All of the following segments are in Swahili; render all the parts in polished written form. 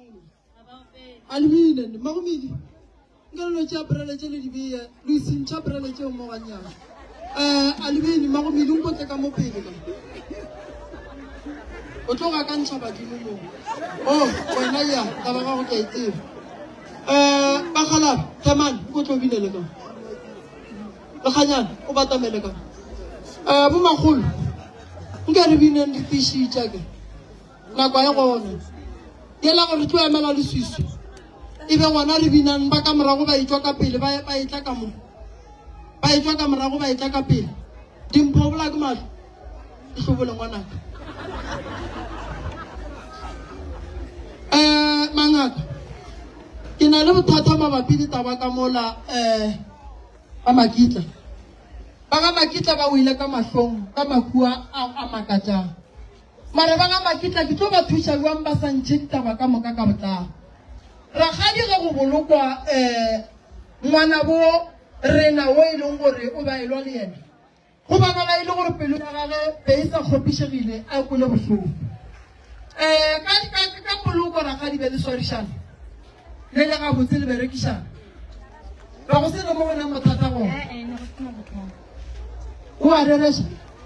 Alvin, Mammy. Gonna chapter a jelly be Lucy chapter a little more. Alvin, Mammy, don't put a camopi. Otoga can chabaki. Oh, when I am okay. Bakala, Taman, go to Vinelago. Bahanyan, Obata Melega. Bumahul. Get a vin and fishy jagger. Naguayone. Yellow or 2 Malalusis. Even one Arvin and Bakamara by Jacapil by Takamu. By Jacamara by Takapil. Dimpo like mud. It's over one. Mangak. In a little tatama piti tabakamola Amakita. Bagamakita Bawila Kamasong, Kamakua Amakata. Marabanga Makita Kitoba Tusha Wamba Sanchita Bakamakata. Rahadi Gabulukwa Manabo Renawe Longore Uba Ilonian. Ubana Ilor Peluna Pesa Hopishavile, Akulosu. Kapuluko Rahadi Belisorisan. Nega Butil Berekisha. I was in the moment of Tatamo. Who are the rest?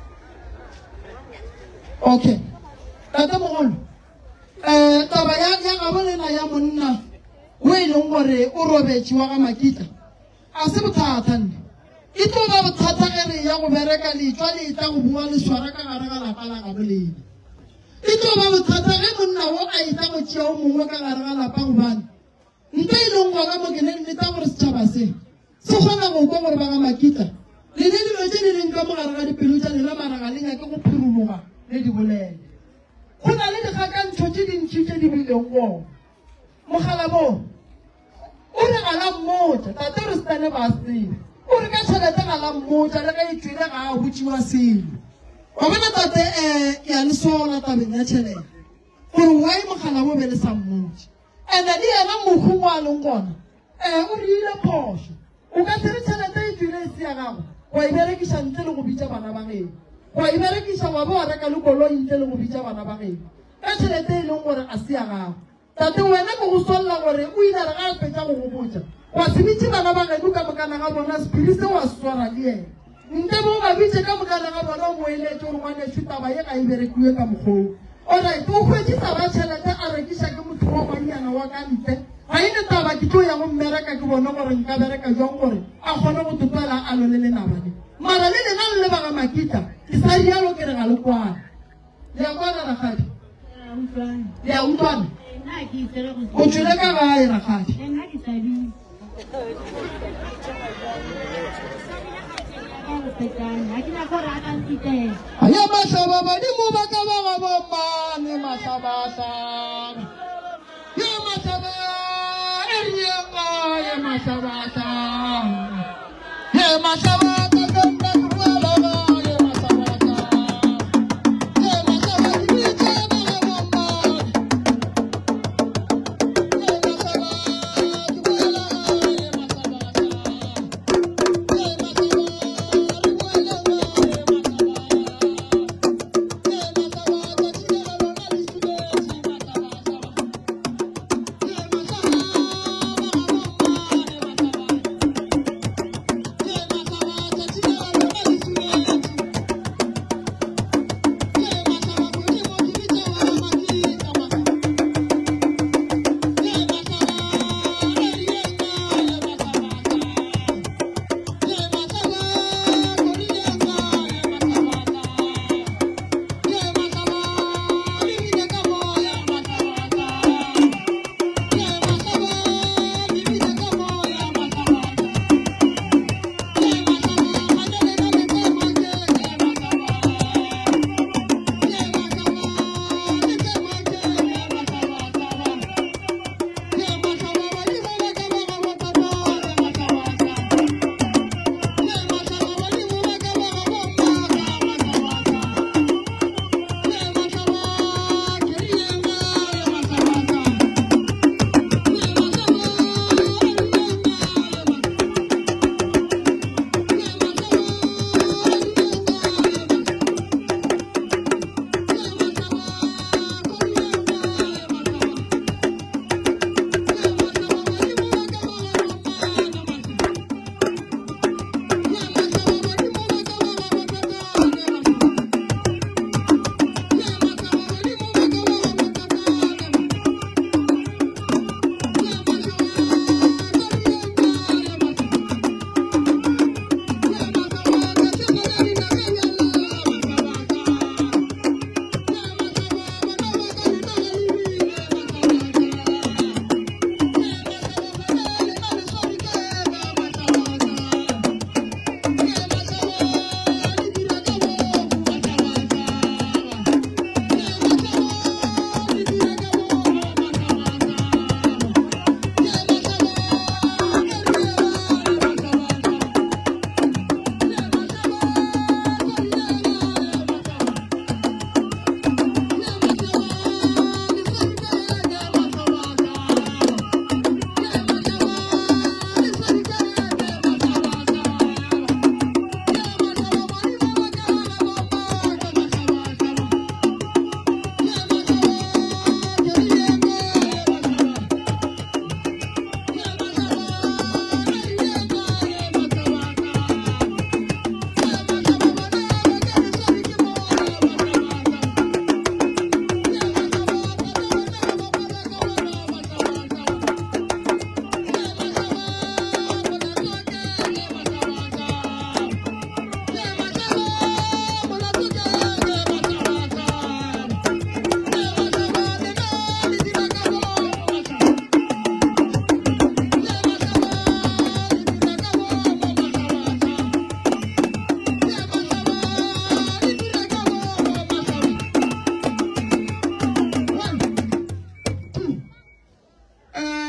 Okay. Tatamon. Tabayan Yamana Yamuna. We don't worry, Urobe Chiwakamakita. Asibutatan. It was about Tata and Yamuberekali, Tali Tamuan Swaraka Aragala Palagabili. It was about Tata Emuna, I Tamucho Muaka Aragala Pangan. They don't want to get the towers Chabase. So Hana will go over Makita. They didn't come around the Peluja and Lamarangalina Puruma, Lady Bolet. When I let the Hakan Church in Chichen in war. Mohalabo. Una alam mode, that there is none of us. Una Casala alam mode, and I which you are seeing. Or when I thought Yan saw not having naturally. For why Mohalabo is some mood. And the dear Namuhua Longon, Urila Posh, who got the Chanate to raise the around. Why Americans and Telubita Banabane? Why Americans are about a look in Telubita Banabane? That's a day longer as the around. That the one who saw Laware, we had a Petamuja. Was Michi Banabana Lukamana Spirit was sworn again. Never a Michi Kamakana way later one that shoot by a very quick home. All right, two questions about Chanata are a Kishakum to Romani and Wakanite. I know that Kitoya America to Nomer and Kabaraka Yongore. I want to tell Alonelina. Maralina never Makita. Is a yellow Keralukwa. They are one had. They are one. Would you never buy a hat? Yamasaba, the Mubaka, Yamasaba, Yamasaba, Yamasaba, Yamasaba.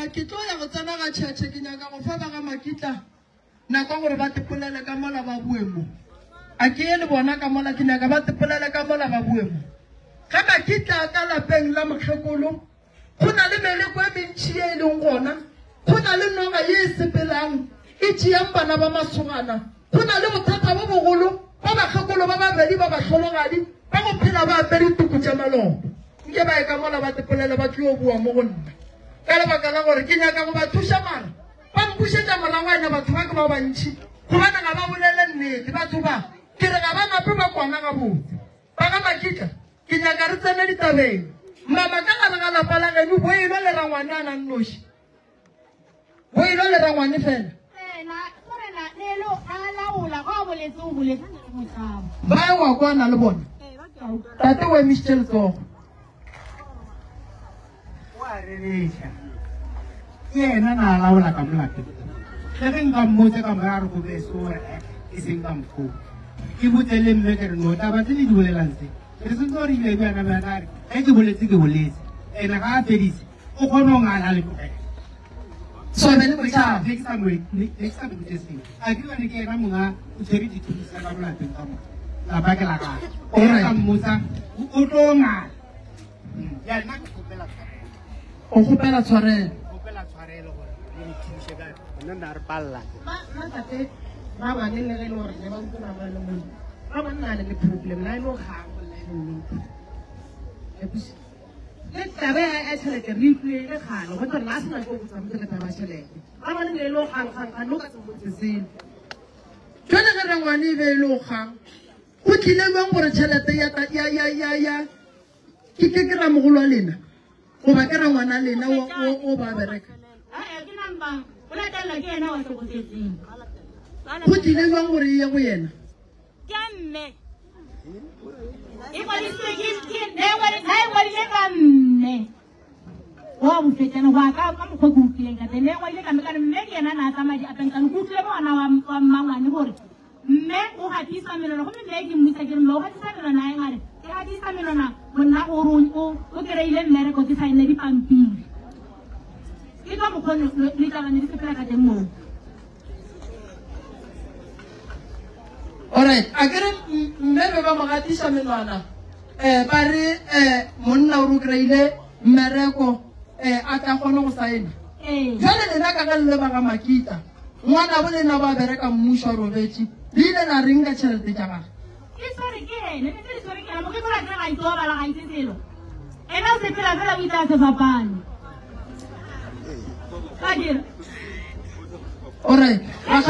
ke tlo ya go tsena ga tšhetše ke nyaka go fa ba ga makitla nako gore ba tepolele ka mola ba buemo a ke le bona ka mola ke nyaka ba tepolele ka mola ba buemo ga makitla ka lapeng la mokgekolo go na le meleko e mentši e leng gona go na le noga ye e sepelang e tšeang bana ba masogana go na le bothata bo bogolo ba bakgekolo ba babedi ba bahlologadi ba go phela ba apere tuku tša malopo nke ba e ka mola ba tepolele ba tlo bua mo go nna ka lebaka la gore ke nyaka go ba thuša mara ba mpušetša morangwana batho ba ke ba bantšhi gobane ga ba bolele nnete batho ba ke re ga ba nape ba kwana gabotse ba ga makitla ke nyaka re tsene ditabeng mama ka gare ga lapa la geno bo ilo le rangwane a nang noši bo ilo le rangwane fela ba e wa kwana le bona tate o emišitše letsogo yena na laola ka molape le ge nka mmotse ka moya re go beso gore e seng ka mokgoo ke botse le mme ke re no taba tse le di bolelang se re sentse gore ile bjana bjana re ge ke boletse ene ga a fedise o kgone go ngala le tlogela sobele botšaba a ke bane ke ena monga o tshwere dithusa ka molapeng ka mo lapa ke la gae ore ka mmotsa o tlo ngala ya nna ke kgopela o kgopela tshwarelo nna re palla matate ba bane le ge le gore ne ba utlwa ba le mone ba banna le problem la ilo ga go la nnete le tabe a tšhelete re utlwile le galo go tsona a sena go botsa motse ka taba tšhelete ba bane le ilo gang no ka se motse seno jone ge rangwane e be e le gang go tlile bang gore tšhelete ya ke ramogolo wa lena goba ke rangwana lena o ba bereka go tlile bang gore e ye go yena wa mo fetana wa ka mo go utleng ka tene wa ile ka me mme ke yena na tsamadi a pentsa go utlwe bona wa mmangwane gore mme o hatisa melona go mme ke mmutsa ke lo hatisa melona e ngare ke hatisa melona monna go o kreile mmere go tsa ine di pampiri ke ka mo khone le ka bana di sepela ka teng mo alright a kere mme be ba mo hatisa melona ba re monna o kreile mmereko a tla kgone go saena jale lena ka ga le ba ga makita ngwana bo lena ba bereka mmušo robetše le ile na reng ka tšhelete tša gage alright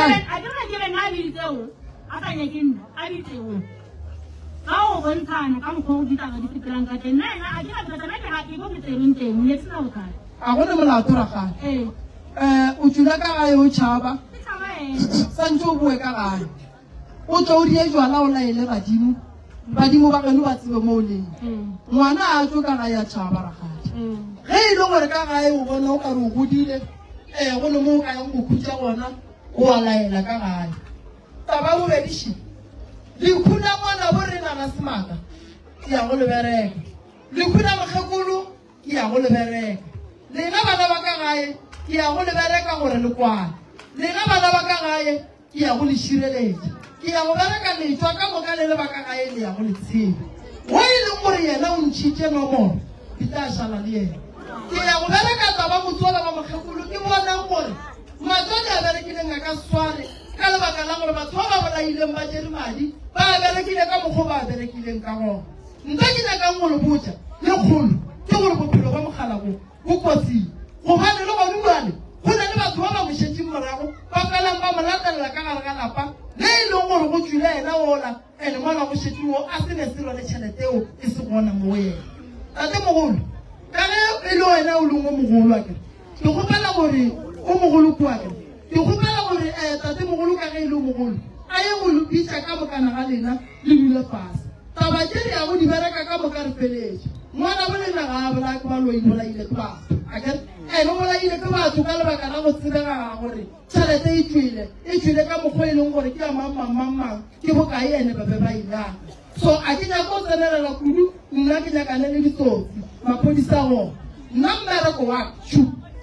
How one time, I'm called it out of the Grand Garden. I get a thing, let's know that. a gone molato ra gae o tšula ka gae o tšhaba santse o boe ka gae o tlo o die jwala o laele badimo ba geno ba tsebe mo o leng ngwana a tso ka gae a tšhaba ra gae ge e le gore ka gae o bona o ka re o godile go ne mo o ka yang go khutša gona o a laela ka gae taba bobediši lekhuna ngwana bo re nana semaka ke ya go lebereka lekhuna mokgekolo ke ya go lebereka lena bana ba ka gae ke ya go lebereka gore le kwane lena bana ba ka gae ke ya go le šireletša ke ya go bereka letšwa ka moka le ba ka gae le ya go le tshebe go e leng gore yena o ntšhitše nomoro ke tla šala le yena ke ya go bereka taba motsola ba mokgekolo ke bonang gore matswadi a berekileng a ka sware ka lebaka la gore batho ba ba bolaileng ba tšere madi ba berekile ka mokgwa ba berekileng ka gona nka ke nyakang go le botša le kgolo ke gore bophelo ba mogala bo kotsing gobane le gone jale go na le batho ba ba mošetšeng morago ba felang ba mo latelela ka gare ga lapa le e leng gore go tswile ena ola ande ngwana go šetše o a se ne selo le tšhelete eo e se gona mo yena tate mogolo ka ge e le wena o leng o mogolo a kere ke kgopela gore o mogolo kua kere ke kgopela gore tate mogolo ka ge e le o mogolo a ye go lopitša ka mokana ga lena le dule fase taba tše di ya go di bereka ka moka re feletše ngwana bo lena ga a bola ke baloi bolaile ke batho akere ene bolaile ke batho ka lebaka la go tsebega gore tšhelete e tswile ka mokgwa e leng gore ke ya mang ke bokae ene ba be ba ilang so a ke nyaka go tsenelela kudu nna ke nyakane le ditsotsi maphodisa gona nna mmereko wa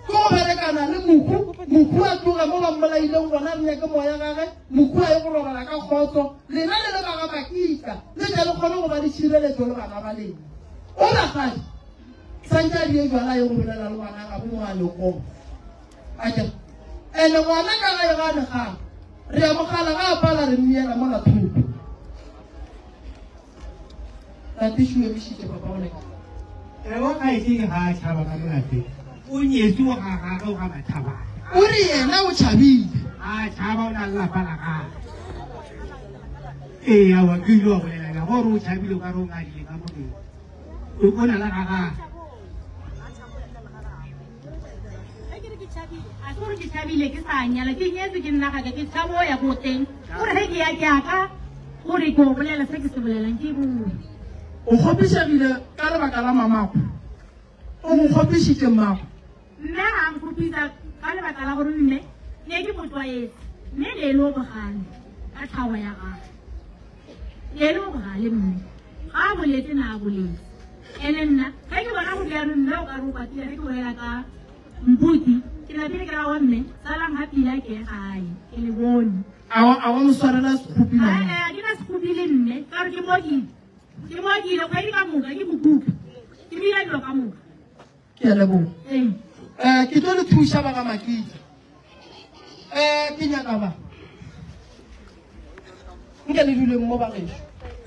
Ko berekana le muku a tloga mo ba mmolaileng gona re nyake moya gage muku a ye go robala ka kgotso lena le ba ga Makita le tla le kgone go ba di tshireletso le bana ba lena o la gadi santja di jwala ye go bolela le bana ga bo ngale go a ke ene ngwana ka ga e gane ga re a mogala ga pala re miela mo la thuto ta tishwe bishite papa o le wa ka e ha tshaba ka molate o nyetsu ga ga ga mathaba o re yena o tshabile a tshaba o na la pala ga ya wa kilo go lela go re o tshabile ka ro ngadi ka mo o bona la ga a gore ke tshabile ke sa nyala ke nyetse ke nna ga ke tshabo ya go teng gore he ke ya ke aka gore go bolela se ke se bolelang ke bu o khopisegile ka lebaka la mamako o mo khopisitse mmako nna a nkopisa ka lebaka la gore mme ne ke motlwaetse mme le lo bogane ka tlhago ya gago le lo bogale mme ga boletse na boletse ene nna ga ke bona go dira mme o ka ro patile ke bolela ka mputi ke la bile ka wa mme salang ha pila ke gae ke le bone a wa moswarela sekhupi na a ke na sekhupi le mme ka re ke mogile ga di ka moka ke mokupi ke bila dilo ka moka ke a lebo ke tlo le thusa ba ga Makita ke nyaka ba nke le dule mo ba gešo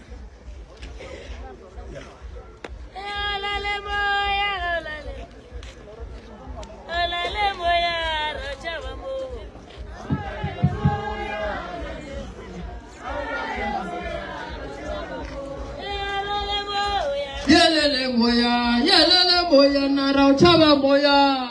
Yelele moya na rao chaba moya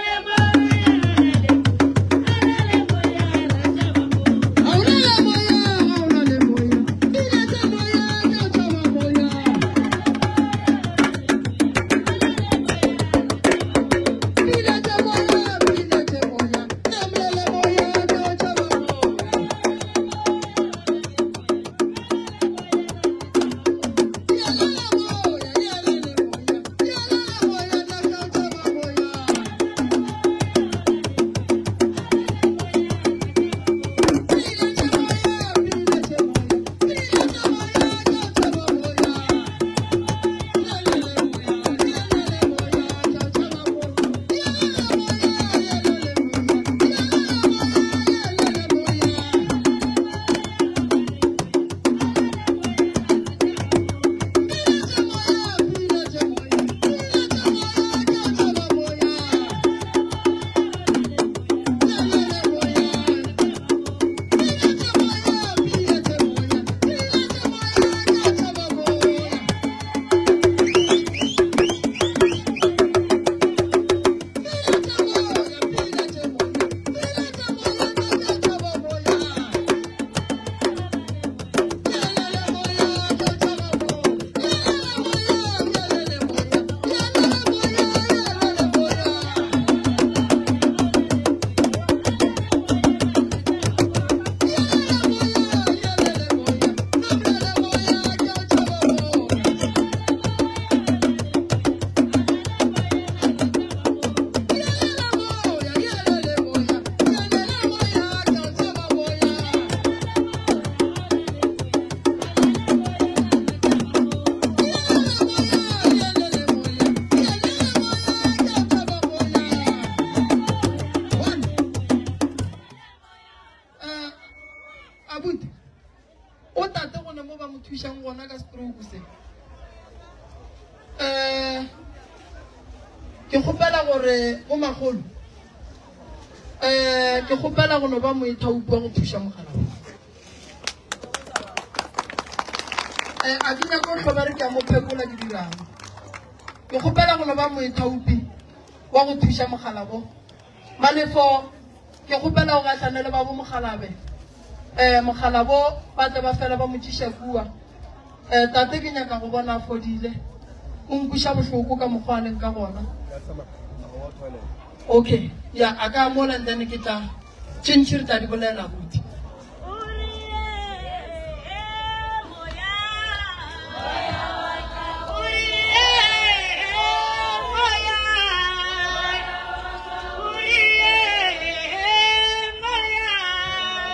ke khopela gore o magolo ke khopela go no ba moithaopi wa go thuša mogala a ke nyaka go tlhoba re ke a mo phekola ke dirang ke khopela go no ba moithaopi wa go thuša mogala bo malefo ke khopela go gatlana le ba bo mogalabe mogala bo ba tle ba fela ba motšiša kua tate ke nyaka go bona fodile o nkuša bohloko ka mokgwaneng ka bona okay ya a ka mola ntene ke tla tšintšhi re tla di bolela buti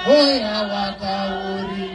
Oya wakauri.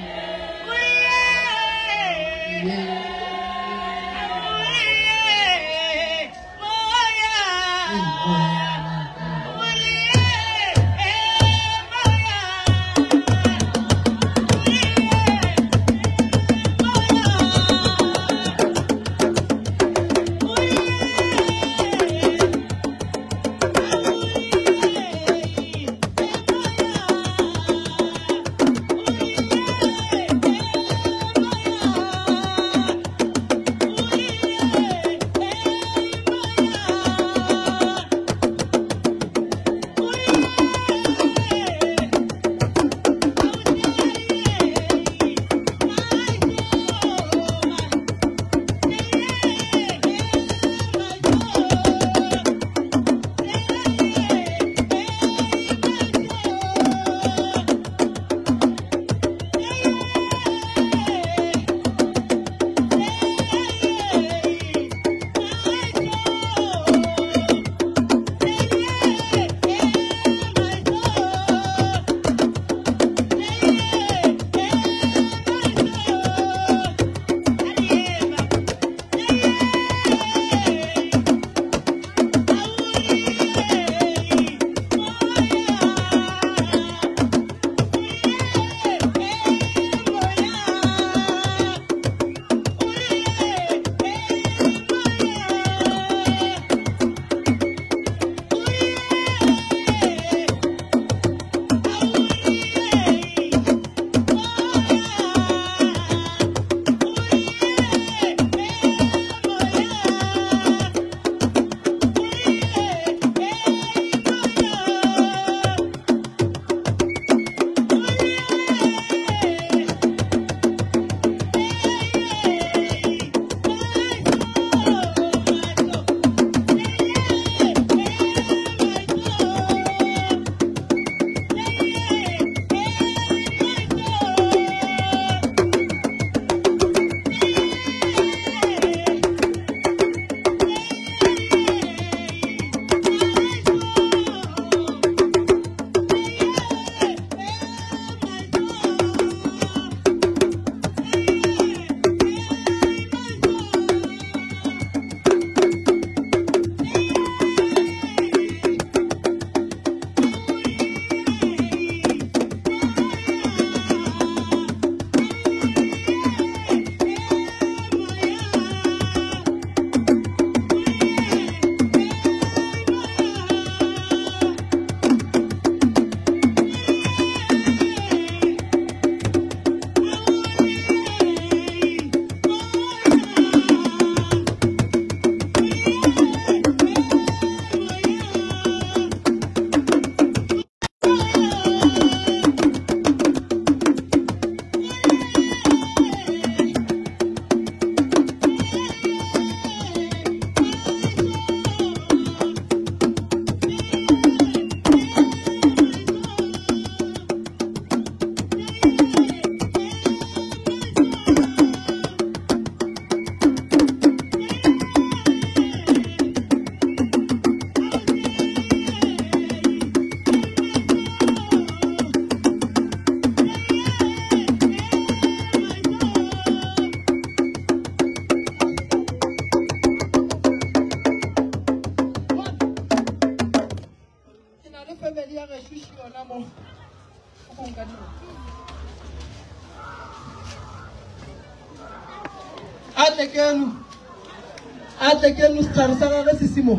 Atekenu skarsaka sisimo.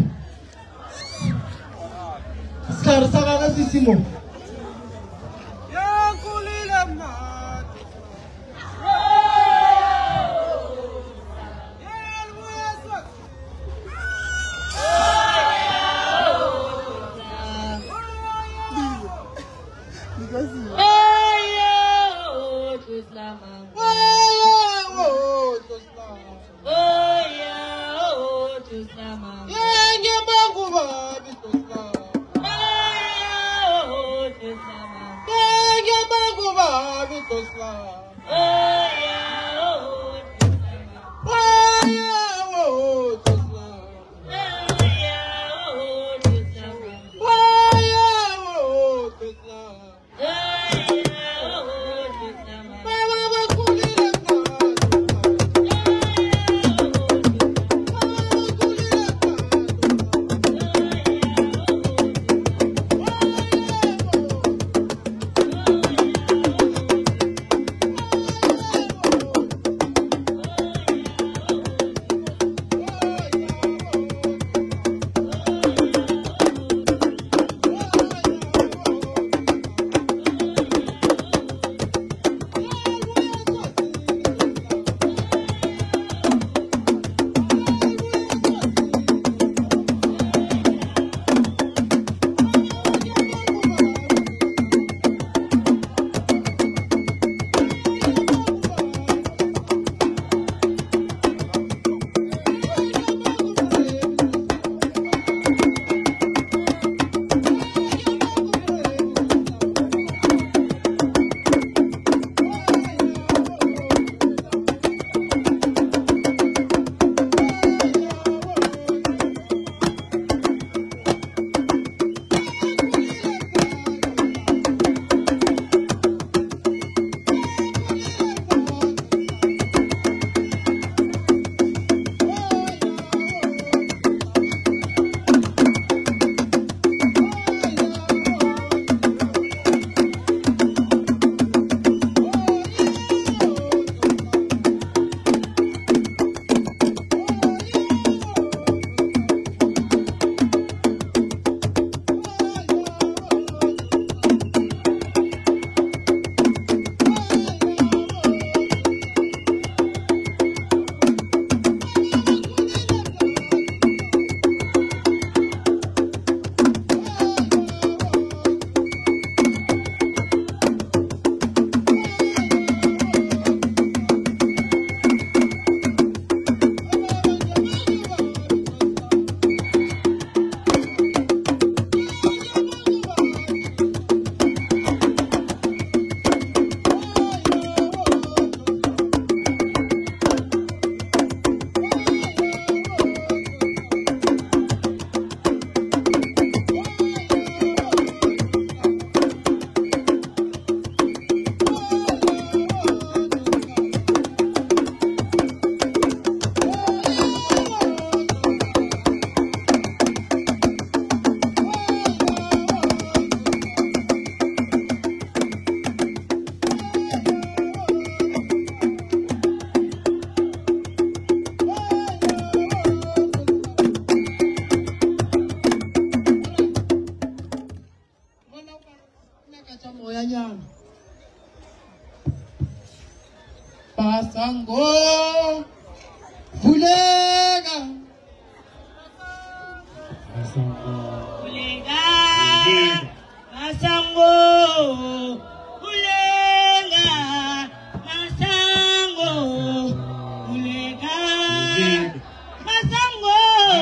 Skarsaka sisimo. Ya kulila mat. Yeah. tša moyanyana Masango Fulega Masango Masango Fulega Masango Fulega Masango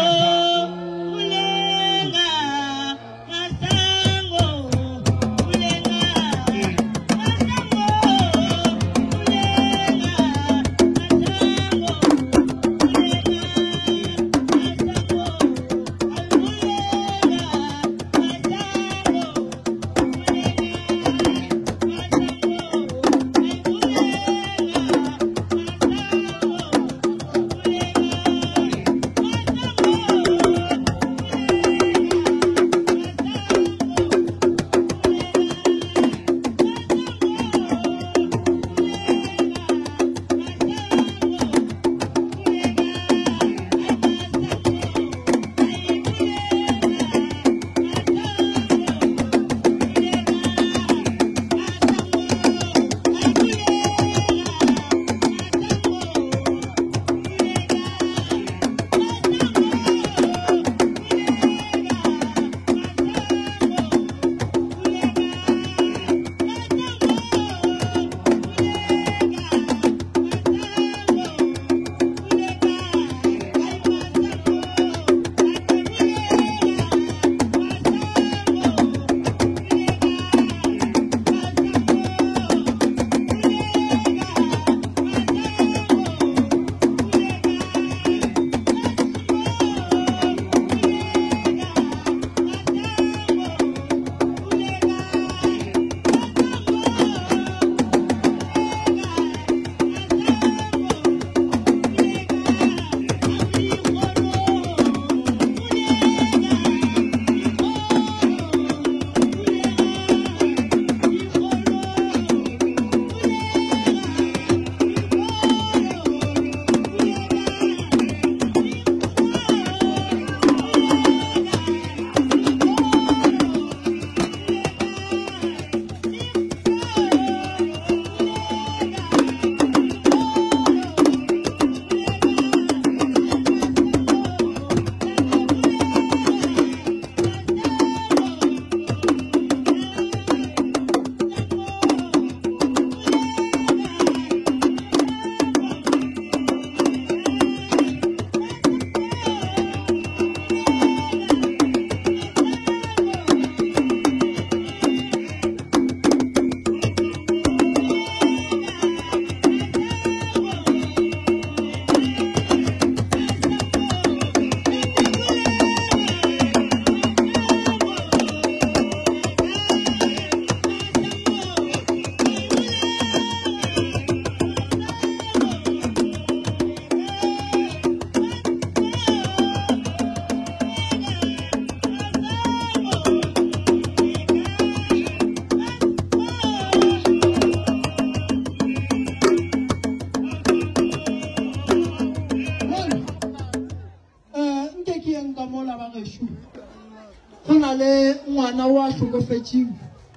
ngwana wa hlokofetšeng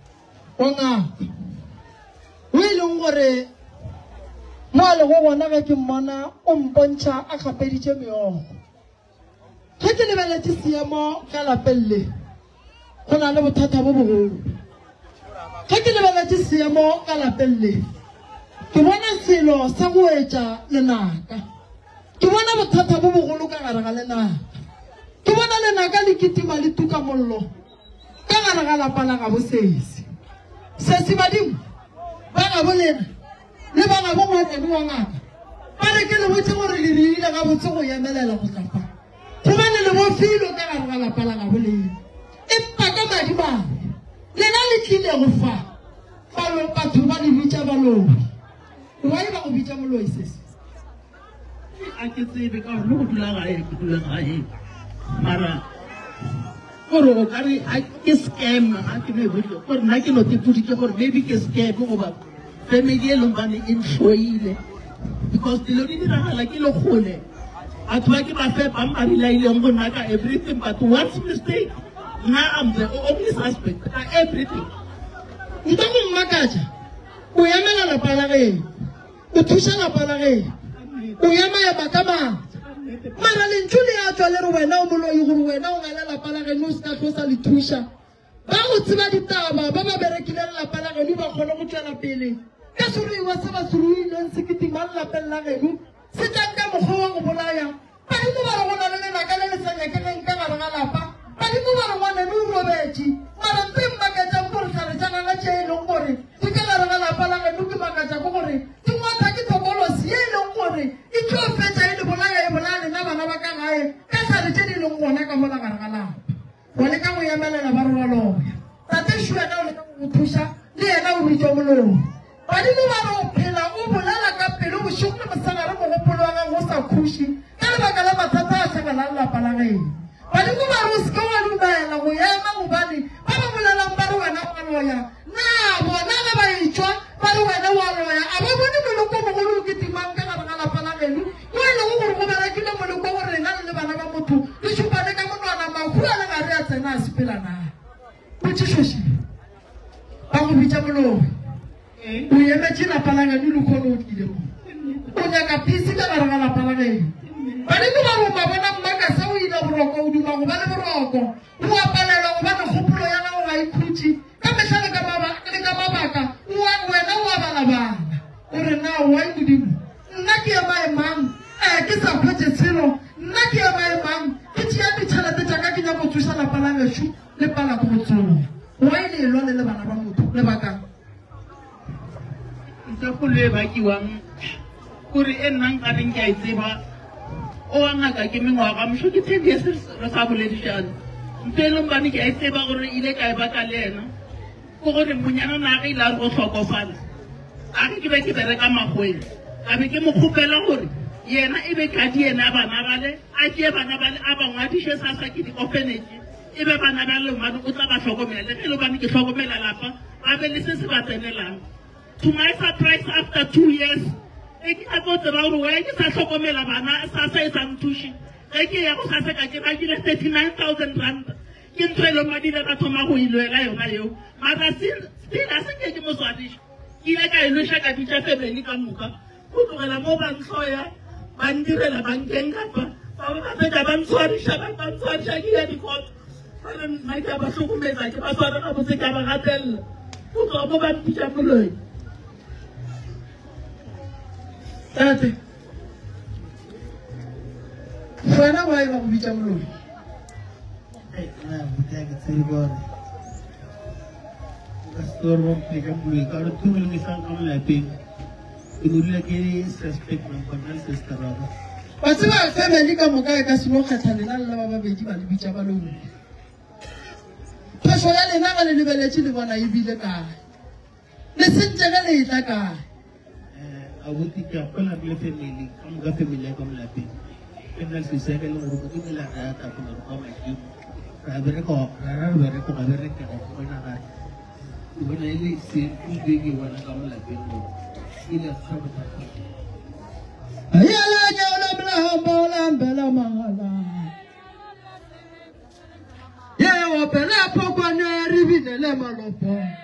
o ngaka o e leng gore mo a le go gona ge ke mmona o mpontšha a kgapeditše meogo ge ke lebeletse seemo ka lapeng le go na le bothata bo bogolo ge ke lebeletse seemo ka lapeng le ke bona selo sa go etša lenaka ke bona bothata bo bogolo ka gare ga lenaka ke bona lenaka le kitima le tuka mollo ka gare ga lapa la gabo sesi badimo ba gabo lena le ba gabo ngwatedi wa ngaka ba re ke le botse gore le rile ga botse go emelela go tlapa gobane le bofilo ka gare ga lapa la gabo lena empa ka madi bangwe lena le tlile go fa batho ba le bitša balobi why ba go bitša moloi sesi a ke tsebe ka gore go dula gae ke dula gae mara gore go kare a ke scam a ke ne botse gore nna ke no tepoditse gore maybe ke scam goba family e leng bane e ntlhoile because dilo di diragala ke le gole batho ba ke ba fepa ba relaileng go nna ka everything but once mistake now I'm the only suspect everything nta go mmakaja o emela la palage o thusa la palage o ema ya bakama mara le ntshole ya tswa le re wena o moloi gore wena o ngala la palage no ska tlosa le thusa ba go tsiba ditaba ba ba berekile la palage no ba khona go tswela pele ka suru wa se ba suru ile sekiti mal la pella genu se tanga mo go go bolaya ba di mo ba go na le na ka le senya ke nka ga ga lapa ba di mo ba go na no robetsi mara pemba ka tsa go re tsana tsana la tshelo no gore ke ka ga ga lapa la genu ke ba ka tsa go gore ke mo ta ke tokolo sie no gore e tlo fetsa e le bolaya e bolale na bana ba ka gae ka sa le tshedi le ngwana ka mo la ga ga la wale ka mo yamelela ba re lo tate shwa na le ka go thusa le ena o bitso mololo ba di mo ba go phela o bolala ka pelo o shukle masagare mo go polwa go sa khushi ka le ba ka la mathata a shagala la palage ba di mo ba go ska wa lumela go yema go bane ba ba bolala ba re wena o loya na bona ba ba itshwa ba re wena wa loya a ba bone mo go mo go ke timang ka ga la palage ni o ile go go ba ke le mo go go re na le bana ba motho le shupane ka monwana mahula le ga re a tsena a sepela na o tshoshe ba go bitsa mololo o emetse la palanga di lo khona o tlile mo o nyaka pisi ka ga la palanga ba le ba go ba bona mmaka sa o ile boroko o duma go ba le boroko o apalela go ba le khopolo ya gago ga ikhutsi ka metlhale ka mabaka o wa wena o bala bana o re na o wa idimo nna ke ya maemang ke sa phetse tselo nna ke ya maemang ke tšea ditšhelete tša ka ke nyako thusa la palanga shu le pala go botsolo wa ile lo le bana ba motho le baka go le ba kiwang gore e nnang ka reng ke a itseba o wa ngaka ke mengwaga mosho ke 10 years re sa boledišane mpe e leng bane ke a itseba gore ile ka e baka le ena ko gore monyana naga ile a re go tlhokofala a re ke be ke bereka magwele ka be ke mo kgopela gore yena e be kadi ena a bana bale a ke bana bale a bangwadiše sasa ke di-orphanage e be bana ba le mane o tla ba tlhokomela le ge le bane ke tlhokomela lapa a be le se se ba tsenelang. To my surprise, after 2 years, I got the round where I get a Sokomela, Sasa is Antushi. I get a Sasa, I get 39,000 rand. In Trelo Madina Tomaho, Ilayo. Mother still, I think I can also addition. Ilaka Lusha Katisha February Kamuka, who to a mobile soya, Bandira Bankenga, I'm sorry, Shabbat, I'm sorry, Shaggy, because I might have a Sokumesa, I was a Kabaratel, who to a mobile teacher. Tate, wena wa iba go bitsa moloi na buta ke tsebo ka store mo pleka moloi ka re tumele ke sa ka molapeng ke dula ke suspect mo kana sister ra ba tseba family ka moka e ka se lo kgathalela le ba babedi ba le bitsa ba lona phasho ya lena ga le lebeletse le bona e bile ka le sentse ga le itla ka I would think of a family, I'm going to be like a lapin. And that's the second room, give me like that, I'm going to come at you. I very call, I very call, I very call, when I see who's big, you want to come like it. In a sort of yeah, open up, open your review, the lemon of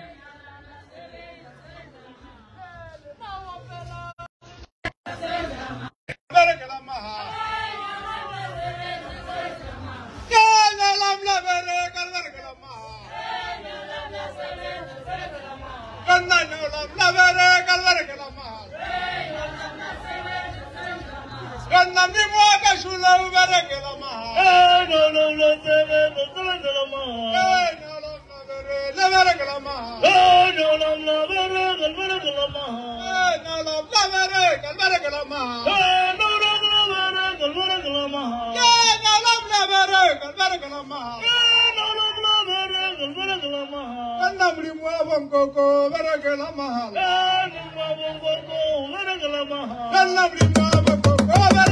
Coco,